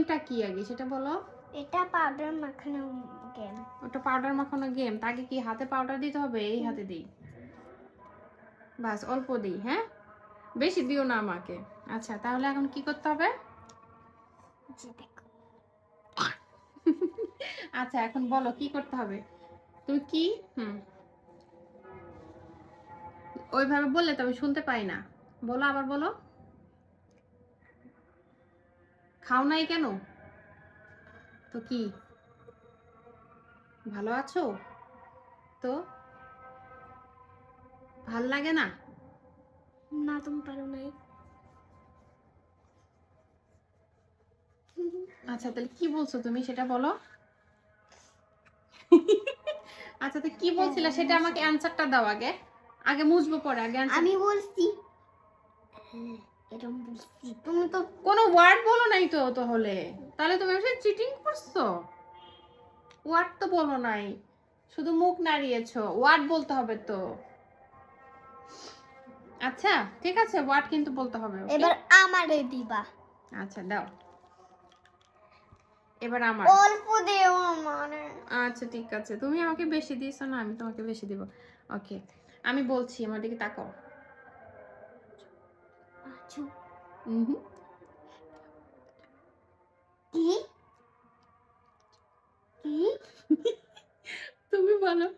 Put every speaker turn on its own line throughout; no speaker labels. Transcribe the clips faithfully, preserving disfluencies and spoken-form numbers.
গেমটা কি আগে সেটা বলো।
এটা পাউডার মাখানো গেম।
ওটা পাউডার মাখানো গেম। তাকে কি হাতে পাউডার দিতে হবে? এই হাতে দিই, বাস অল্প দিই, হ্যাঁ বেশি দিও না আমাকে। আচ্ছা তাহলে এখন কি করতে হবে? আচ্ছা এখন বলো কি করতে হবে তুমি কি? হুম ওইভাবে বললে তো আমি শুনতে পাই না, বলো আবার বলো। খাও নাই কেন? তো কি ভালো আছো তো? ভাল লাগে না?
না তুমি পারো নাই।
আচ্ছা তাহলে কি বলছো তুমি সেটা বলো। আচ্ছা তো কি বলছিলা সেটা আমাকে অ্যানসারটা দাও আগে। আগে মুছবো পরে আগে অ্যানসার।
আমি বলছি এরকম বলছি, তুমি তো
কোনো ওয়ার্ড বলো নাই তো। তাহলে তাহলে তুমি এসে চিটিং করছো। ওয়ার্ড তো বলো নাই, শুধু মুখ নাড়িয়েছো। ওয়ার্ড বলতে হবে তো। আচ্ছা ঠিক আছে, ওয়ার্ড কিন্তু বলতে হবে।
এবার আমারে দিবা।
আচ্ছা দাও, এবার আমার।
অল্প দেও আমারে।
আচ্ছা ঠিক আছে, তুমি আমাকে বেশি দিয়েছো না, আমি তোমাকে বেশি দিব। ওকে আমি বলছি, আমার দিকে তাকাও।
আচ্ছা
হুম
কি কি
তুমি বলো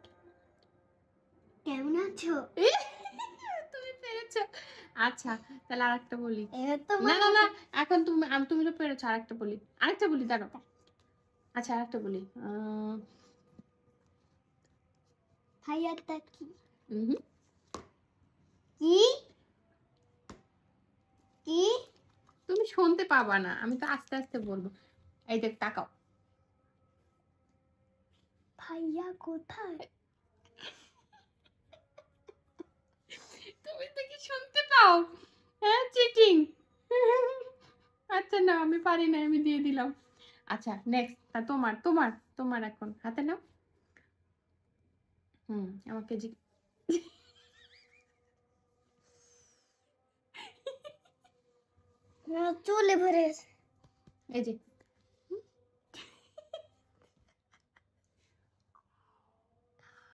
কেমন আছো?
তুমি পেরেছো। আচ্ছা তাহলে আরেকটা বলি।
এবার তো
না না না এখন তুমি আমি তুমি তো পেরেছো। আরেকটা বলি, আরেকটা বলি দাঁড়াও। আচ্ছা আরেকটা বলি। আহ
ভাইয়াটা কি
হুম
কি কি
তুমি শুনতে পাবা না, আমি তো আস্তে আস্তে বলবো। এই দেখ তাকাও।
ভাইয়া কোথায়?
তুমি তো কি শুনতে পাও? হ্যাঁ চিটিং। আচ্ছা না আমি পারি না, আমি দিয়ে দিলাম। আচ্ছা নেক্সট তোমার তোমার তোমার এখন হাতে নাও। হুম আমাকে জি
চলে ভরে
এই যে